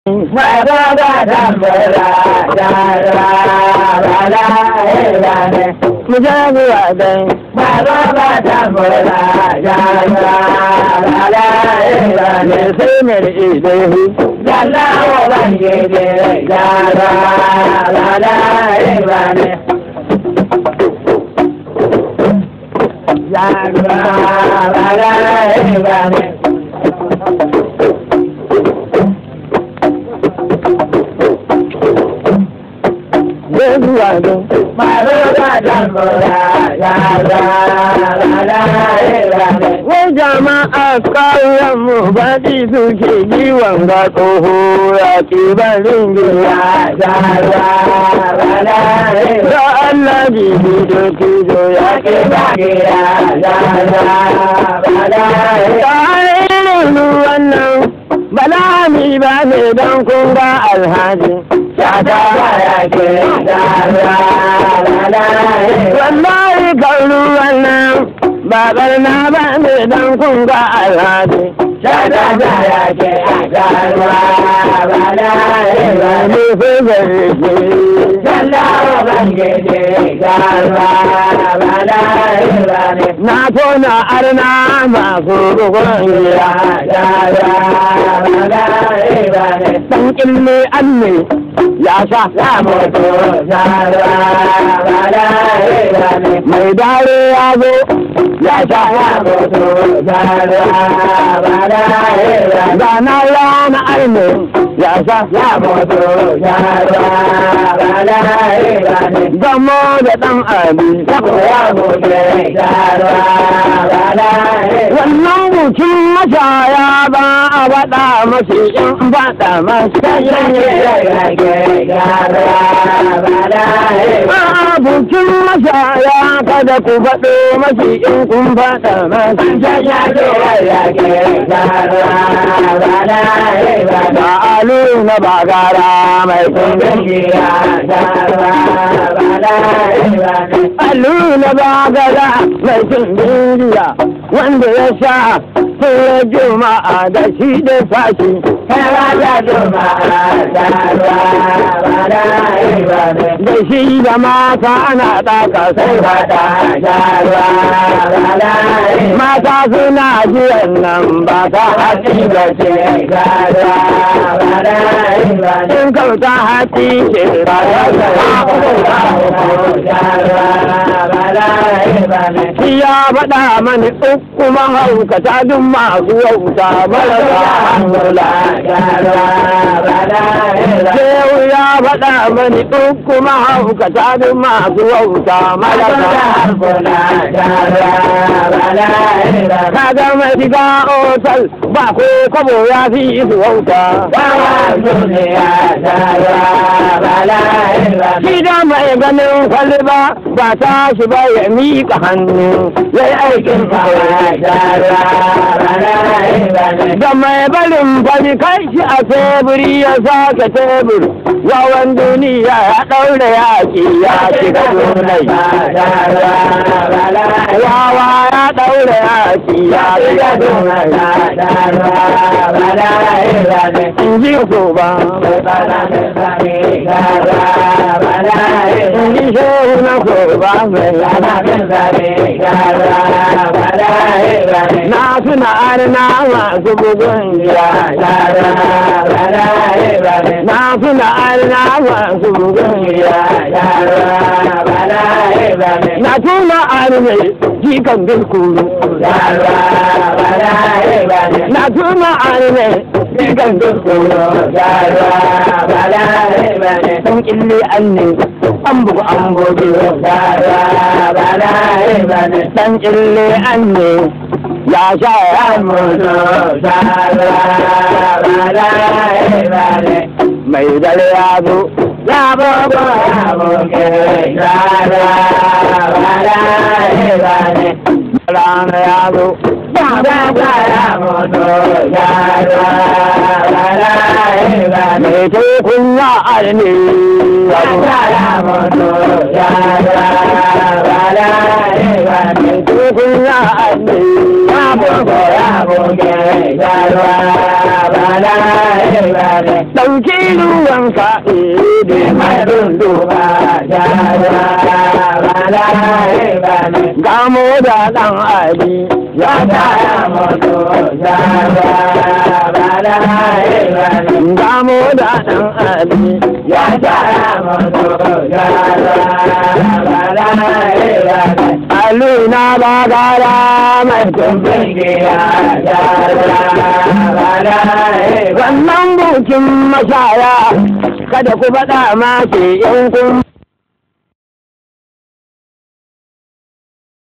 Jama'a ƙauyen mu baɗi suke yi wanga tsoho ya ke barin gida da Allah bibi da kizo ya ke barin gida ta irin wannan balami ba ne don kun ga alhaji shata ya ke wallahi kauru wannan babar na ba ne don kun ga alhaji shata ya ke na tona arna masu rukunan dan ilmi anne ya sha ya mutu mai dare ya zo ya sha ya mutu zana yana arne ya sha ya mutu gamo da dan abi ya mutu wannan mutum mashaya ba a faɗa masu in faɗa masu abokin mashaya kada ku faɗo masu in kun faɗa masu da alu na bagara mai alu na bagara mai tundiya wanda ya sha sai juma'a da shi da sashi da shi da mata ana ɗaka sai mata suna jiyan nan ba ta haƙi da ce in kauta haƙi ce ba shi ya faɗa mani uku mahaukata duk masu wauta marasa hankula Shehu ya faɗa mani uku mahaukata duk masu wauta marasa hankula kaga mai shiga otal ba ko kwabo ya fi su wauta shi da mai ganin kwalba ba ta shi ba ya miƙa hannu ya yi aikin da mai barin fari kai shi a teburi ya sake tebur wawan duniya ya ɗaure yaƙi ya shiga dunai wawa ya ɗaure yaƙi ya shiga dunai in ji ko ba in ji shehu na ko ba mai na suna arna masu bugun jira na suna arna masu bugun jira na tuna arme jikan dulkuru na tuna arme jikan dulkuru sun ƙille an ne an bugu an gobe dan ƙille an ne ya sha ya mutu mai dare ya zo ya bobo ya boke rana ya zo ya bobo ya mutu mai tekun ya arne ya mutu mai tekun ya arne boko ya goge jaruwa bala bala ɗauki ruwan ka da mai dunduwa jaruwa bala bala gamo da ɗan ali ya taya mutu jaruwa bala bala gamo da ɗan ali ya taya mutu jaruwa bala bala aluna ba gara mai kumbin gida wannan bukin mashaya kada ku faɗa ma ke yan kun